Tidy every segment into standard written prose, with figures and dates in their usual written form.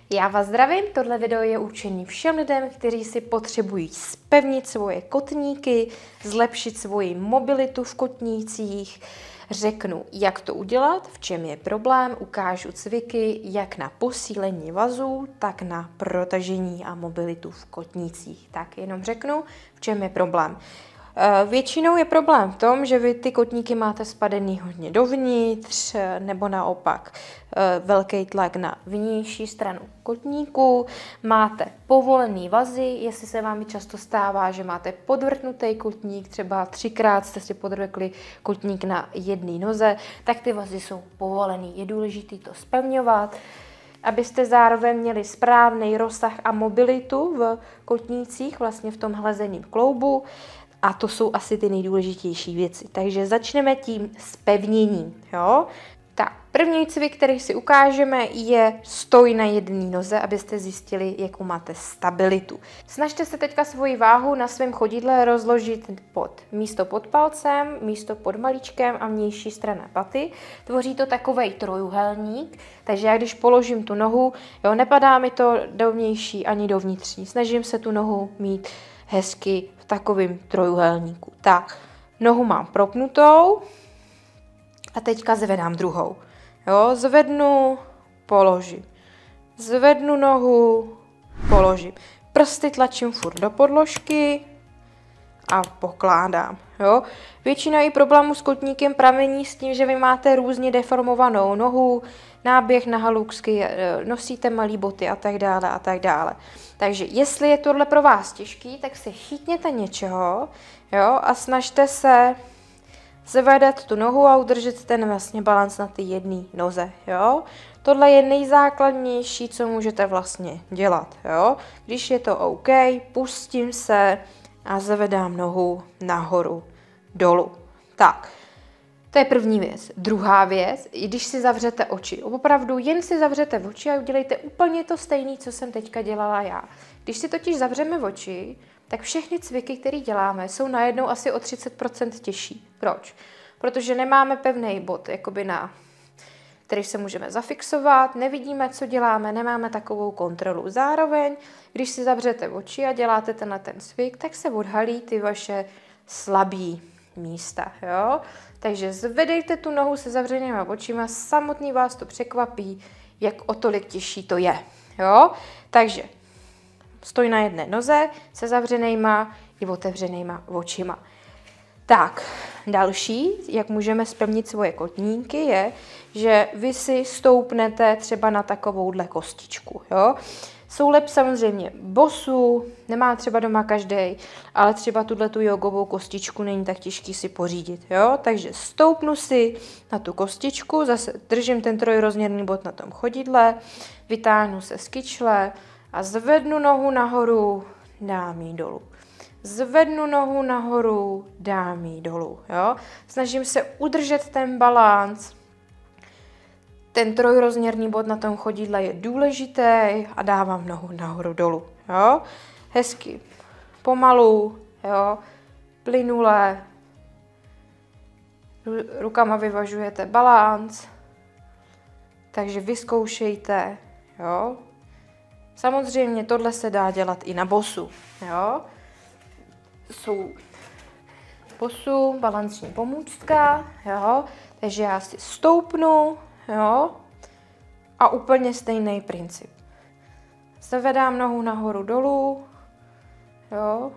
Já vás zdravím, tohle video je určený všem lidem, kteří si potřebují zpevnit svoje kotníky, zlepšit svoji mobilitu v kotnících. Řeknu, jak to udělat, v čem je problém, ukážu cviky jak na posílení vazů, tak na protažení a mobilitu v kotnících. Tak jenom řeknu, v čem je problém. Většinou je problém v tom, že vy ty kotníky máte spadený hodně dovnitř, nebo naopak velký tlak na vnější stranu kotníku, máte povolený vazy, jestli se vám často stává, že máte podvrhnutý kotník, třeba 3krát jste si podvrkli kotník na jedné noze, tak ty vazy jsou povolený. Je důležité to zpevňovat, abyste zároveň měli správný rozsah a mobilitu v kotnících, vlastně v tom hlezeném kloubu. A to jsou asi ty nejdůležitější věci. Takže začneme tím zpevněním. Jo? Tak, první cvik, který si ukážeme, je stoj na jedné noze, abyste zjistili, jakou máte stabilitu. Snažte se teďka svoji váhu na svém chodidle rozložit místo pod palcem, místo pod malíčkem a vnější strana paty. Tvoří to takovej trojúhelník, takže já když položím tu nohu, jo, nepadá mi to do vnější ani do vnitřní. Snažím se tu nohu mít hezky v takovém trojúhelníku. Tak, nohu mám propnutou a teďka zvedám druhou. Jo, zvednu, položím. Zvednu nohu, položím. Prsty tlačím furt do podložky a pokládám. Jo. Většina i problémů s kotníkem pramení s tím, že vy máte různě deformovanou nohu, náběh na haluxky, nosíte malý boty a tak dále a tak dále. Takže jestli je tohle pro vás těžký, tak se chytněte něčeho, jo, a snažte se zvedat tu nohu a udržet ten vlastně balans na ty jedné noze, jo. Tohle je nejzákladnější, co můžete vlastně dělat, jo. Když je to OK, pustím se a zvedám nohu nahoru, dolů. Tak, to je první věc. Druhá věc, když si zavřete oči. Opravdu jen si zavřete oči a udělejte úplně to stejné, co jsem teďka dělala já. Když si totiž zavřeme oči, tak všechny cviky, které děláme, jsou najednou asi o 30% těžší. Proč? Protože nemáme pevný bod, jakoby který se můžeme zafixovat, nevidíme, co děláme, nemáme takovou kontrolu. Zároveň, když si zavřete oči a děláte ten cvik, tak se odhalí ty vaše slabý místa, jo? Takže zvedejte tu nohu se zavřenýma očima, samotný vás to překvapí, jak o tolik těžší to je, jo? Takže stoj na jedné noze se zavřenýma i otevřenýma očima. Tak, další, jak můžeme zpevnit svoje kotníky, je, že vy si stoupnete třeba na takovouhle kostičku, jo? Jsou lepší samozřejmě bosu, nemá třeba doma každý, ale třeba tu jogovou kostičku není tak těžký si pořídit, jo? Takže stoupnu si na tu kostičku, zase držím ten trojrozměrný bod na tom chodidle, vytáhnu se z kyčle a zvednu nohu nahoru, dám ji dolů. Zvednu nohu nahoru, dám ji dolů, jo? Snažím se udržet ten balanc. Ten trojrozměrný bod na tom chodidle je důležitý a dávám nohu nahoru dolů, jo? Hezky, pomalu, jo? Plynule. Rukama vyvažujete balanc. Takže vyzkoušejte, jo? Samozřejmě tohle se dá dělat i na bosu, jo? Jsou bosu, balanční pomůcka, jo? Takže já si stoupnu, jo? A úplně stejný princip. Zvedám nohu nahoru dolů, jo?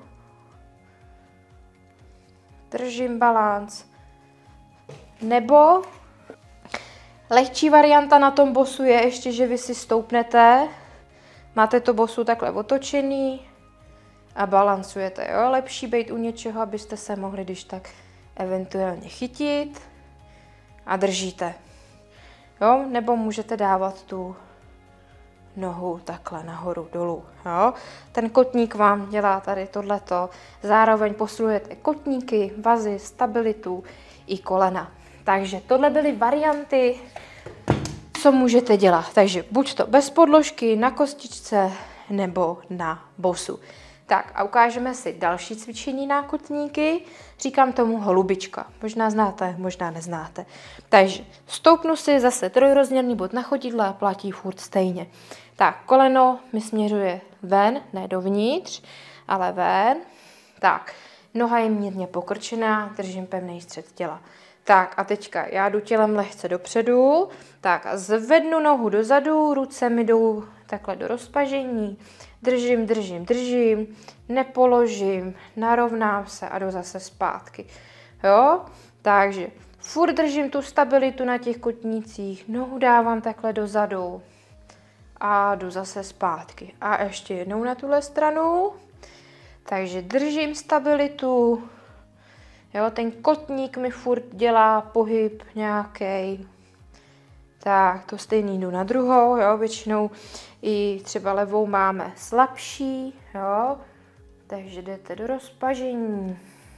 Držím balanc. Nebo lehčí varianta na tom bosu je ještě, že vy si stoupnete, máte to bosu takhle otočený a balancujete, jo? Lepší být u něčeho, abyste se mohli když tak eventuálně chytit a držíte. Jo? Nebo můžete dávat tu nohu takhle nahoru dolů. Jo? Ten kotník vám dělá tady tohleto. Zároveň posilujete kotníky, vazy, stabilitu i kolena. Takže tohle byly varianty, co můžete dělat. Takže buď to bez podložky, na kostičce nebo na bosu. Tak a ukážeme si další cvičení na kotníky. Říkám tomu holubička. Možná znáte, možná neznáte. Takže stoupnu si zase trojrozměrný bod na chodidle a platí furt stejně. Tak, koleno mi směřuje ven, ne dovnitř, ale ven. Tak, noha je mírně pokrčená, držím pevný střed těla. Tak a teďka já jdu tělem lehce dopředu, tak a zvednu nohu dozadu, ruce mi jdou takhle do rozpažení, držím, nepoložím, narovnám se a jdu zase zpátky. Jo, takže furt držím tu stabilitu na těch kotnících, nohu dávám takhle dozadu a jdu zase zpátky. A ještě jednou na tuhle stranu, takže držím stabilitu. Jo, ten kotník mi furt dělá pohyb nějaký. Tak, to stejný jdu na druhou, jo, většinou i třeba levou máme slabší, jo, takže jdete do rozpažení,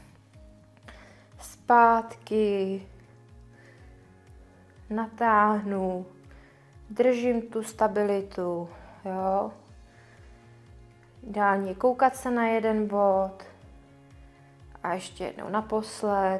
zpátky, natáhnu, držím tu stabilitu, jo, ideálně koukat se na jeden bod a ještě jednou naposled.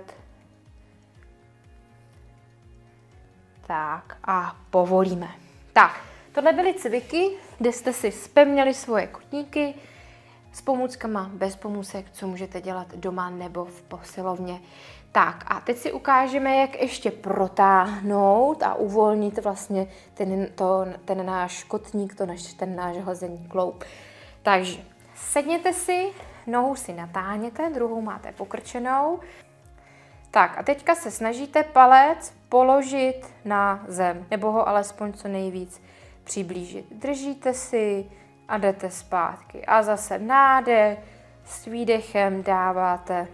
Tak a povolíme. Tak, tohle byly cviky, kde jste si zpevnili svoje kotníky s pomůckama, bez pomůcek, co můžete dělat doma nebo v posilovně. Tak a teď si ukážeme, jak ještě protáhnout a uvolnit vlastně ten náš kotník, ten náš hlazení kloub. Takže sedněte si, nohu si natáhněte, druhou máte pokrčenou. Tak a teďka se snažíte palec položit na zem, nebo ho alespoň co nejvíc přiblížit. Držíte si a jdete zpátky. A zase nádech, s výdechem dáváte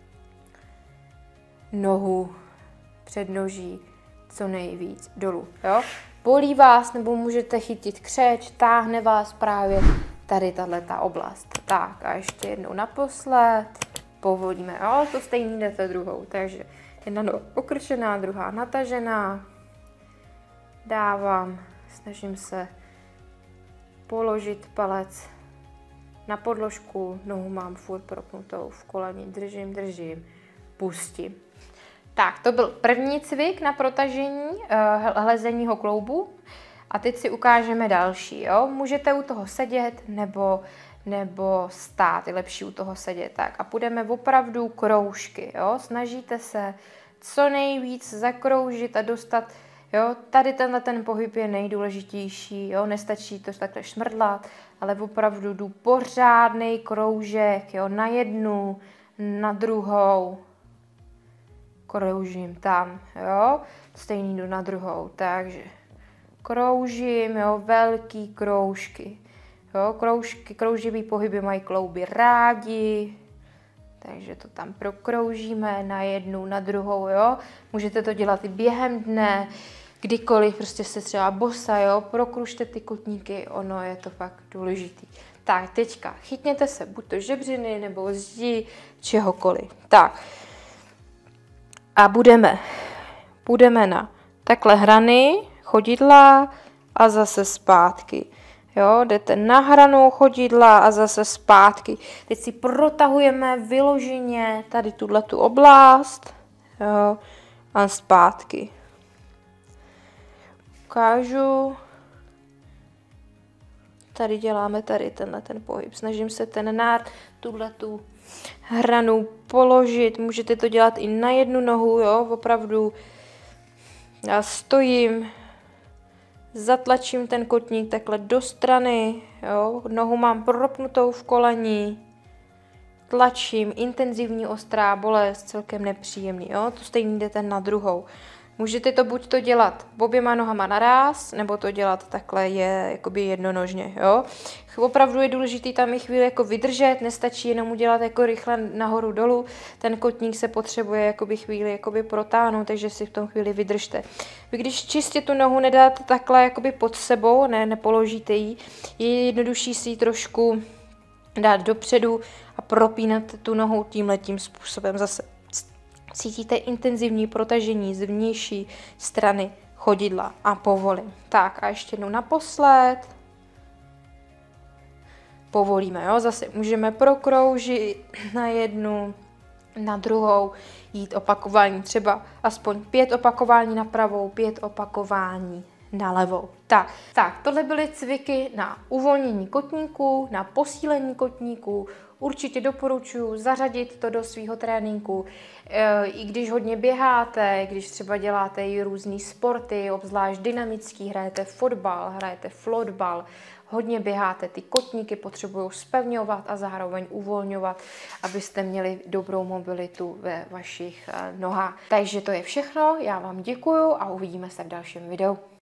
nohu přednoží co nejvíc dolů. Jo? Bolí vás, nebo můžete chytit křeč, táhne vás právě tady tato oblast. Tak a ještě jednou naposled. Povolíme, jo, to stejný jdete druhou, takže jedna noha pokrčená, druhá natažená, dávám, snažím se položit palec na podložku, nohu mám furt propnutou v koleni, držím, pustím. Tak, to byl první cvik na protažení hlezeního kloubu a teď si ukážeme další, jo, můžete u toho sedět nebo stát, je lepší u toho sedět. Tak a půjdeme opravdu kroužky, jo? Snažíte se co nejvíc zakroužit a dostat, jo? Tady ten pohyb je nejdůležitější, jo? Nestačí to takhle šmrdlat, ale opravdu jdu pořádnej kroužek, jo? Na jednu, na druhou, kroužím tam, jo? Stejný jdu na druhou, takže kroužím, jo? Velký kroužky. Jo, krouživý pohyby mají klouby rádi, takže to tam prokroužíme na jednu, na druhou, jo. Můžete to dělat i během dne, kdykoliv, prostě se třeba bosa, jo, prokružte ty kotníky, ono je to fakt důležitý. Tak, teďka chytněte se buď to žebřiny, nebo zdi, čehokoliv. Tak, a budeme na takhle hrany, chodidla a zase zpátky. Jo, jdete na hranu chodidla a zase zpátky. Teď si protahujeme vyloženě tady tu oblast, jo, a zpátky. Ukážu. Tady děláme ten pohyb. Snažím se tu hranu položit. Můžete to dělat i na jednu nohu, jo, opravdu. Já stojím, zatlačím ten kotník takhle do strany, jo, nohu mám propnutou v koleni, tlačím, intenzivní ostrá bolest, celkem nepříjemný, jo, to stejný jdete na druhou. Můžete to buď to dělat oběma nohama naráz, nebo to dělat takhle jakoby jednonožně, jo. Opravdu je důležité tam i chvíli jako vydržet, nestačí jenom udělat jako rychle nahoru dolů, ten kotník se potřebuje jakoby chvíli jakoby protáhnout, takže si v tom chvíli vydržte. Vy když čistě tu nohu nedáte takhle jakoby pod sebou, nepoložíte ji, je jednodušší si ji trošku dát dopředu a propínat tu nohu tímhletím způsobem zase. Cítíte intenzivní protažení z vnější strany chodidla a povolím. Tak a ještě jednou naposled. Povolíme, jo, zase můžeme prokroužit na jednu, na druhou, jít opakování, třeba aspoň 5 opakování na pravou, 5 opakování nalevo. Tak, tohle byly cviky na uvolnění kotníků, na posílení kotníků. Určitě doporučuji zařadit to do svého tréninku. I když hodně běháte, když třeba děláte i různý sporty, obzvlášť dynamický, hrajete fotbal, hrajete flotbal, hodně běháte, ty kotníky potřebují zpevňovat a zároveň uvolňovat, abyste měli dobrou mobilitu ve vašich nohách. Takže to je všechno, já vám děkuju a uvidíme se v dalším videu.